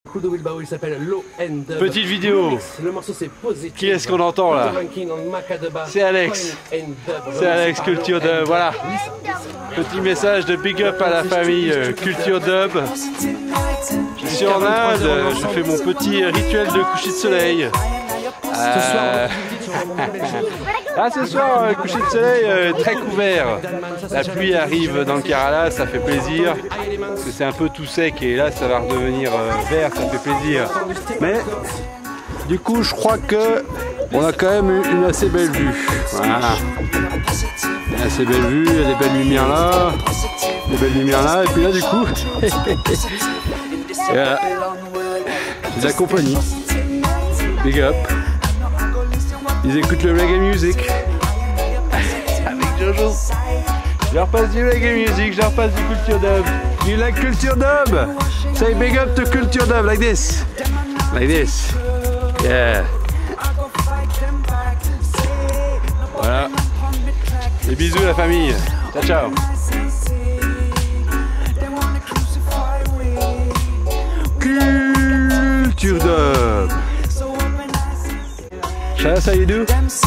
Il s'appelle Low End. Petite vidéo. Le morceau c'est Positive. Qui est-ce qu'on entend là? C'est Alex. C'est Alex Culture Dub. Voilà. Petit message de big up à la famille Culture Dub. Je suis en Inde. Je fais mon petit rituel de coucher de soleil. Ce soir, coucher de soleil très couvert. La pluie arrive dans le Kerala, ça fait plaisir. Parce que c'est un peu tout sec et là ça va redevenir vert, ça fait plaisir. Mais du coup, je crois que on a quand même une assez belle vue. Voilà. Une assez belle vue, il y a des belles lumières là. Des belles lumières là. Et puis là, du coup, voilà. C'est de la compagnie. Big up. Ils écoutent le reggae music. Avec Jojo. Je leur passe du reggae music, je leur passe du culture dub. You like culture dub? Say big up to culture dub, like this. Like this. Yeah. Voilà. Des bisous la famille. Ciao ciao. Culture dub. That's how you do?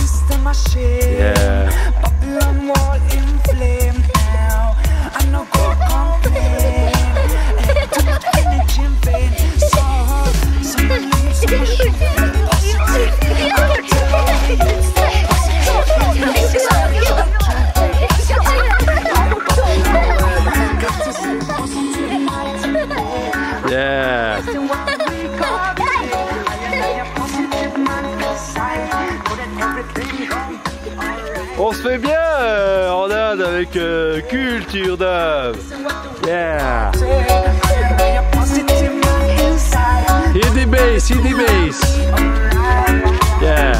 Yeah. Yeah. On se fait bien en Inde avec Culture Dub. Yeah. Hit the bass, hit the bass. Yeah.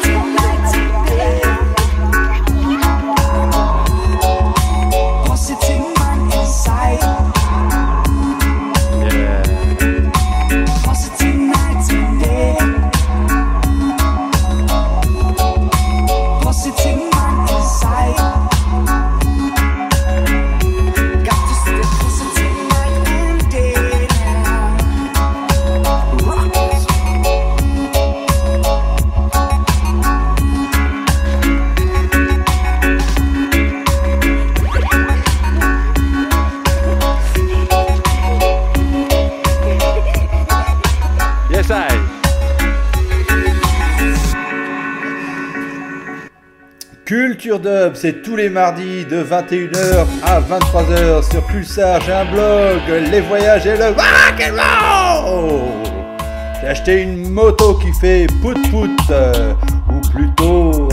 Culture Dub, c'est tous les mardis de 21h à 23h sur Pulsar. J'ai un blog, les voyages et le rock'n'roll. J'ai acheté une moto qui fait pout-pout, ou plutôt...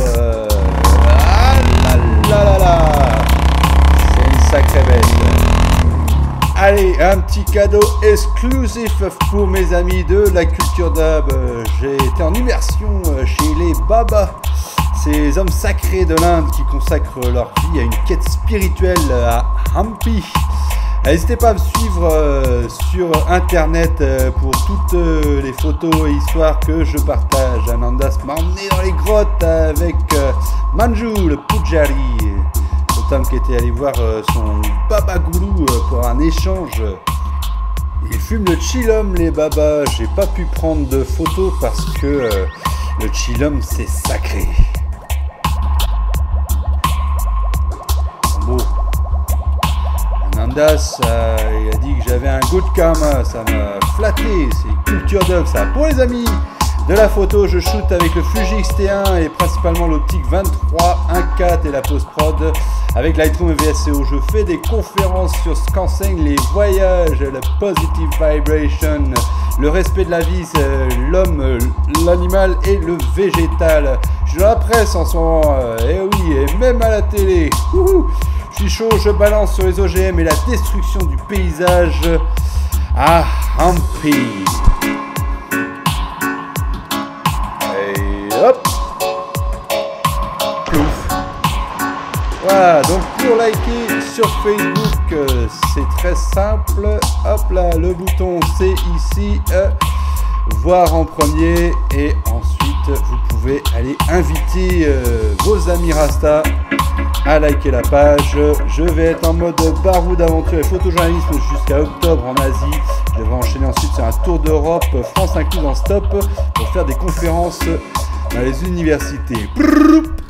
c'est une sacrée bête. Allez, un petit cadeau exclusif pour mes amis de la Culture Dub. J'ai été en immersion chez les Babas. Ces hommes sacrés de l'Inde qui consacrent leur vie à une quête spirituelle à Hampi. N'hésitez pas à me suivre sur internet pour toutes les photos et histoires que je partage. Anandas m'a emmené dans les grottes avec Manju, le Pujari. Cet homme qui était allé voir son Baba Gourou pour un échange. Ils fument le chillum, les babas. J'ai pas pu prendre de photos parce que le chillum c'est sacré. Beau. Anandas, il a dit que j'avais un good karma, ça m'a flatté, c'est Culture Dub ça. Pour les amis de la photo, je shoot avec le Fuji X-T1 et principalement l'optique 23 1.4 et la post-prod avec Lightroom et VSCO. Je fais des conférences sur ce qu'enseignent les voyages, la positive vibration, le respect de la vie, l'homme, l'animal et le végétal. Je suis dans la presse en ce moment, et oui, et même à la télé. Je suis chaud, je balance sur les OGM et la destruction du paysage à Hampi. Et hop, plouf. Voilà, donc pour liker sur Facebook, c'est très simple. Hop là, le bouton c'est ici. voir en premier et ensuite vous pouvez aller inviter vos amis Rasta à liker la page. Je vais être en mode baroud d'aventure et photojournalisme jusqu'à octobre en Asie. Je vais enchaîner ensuite sur un tour d'Europe, France incluse en stop, pour faire des conférences dans les universités.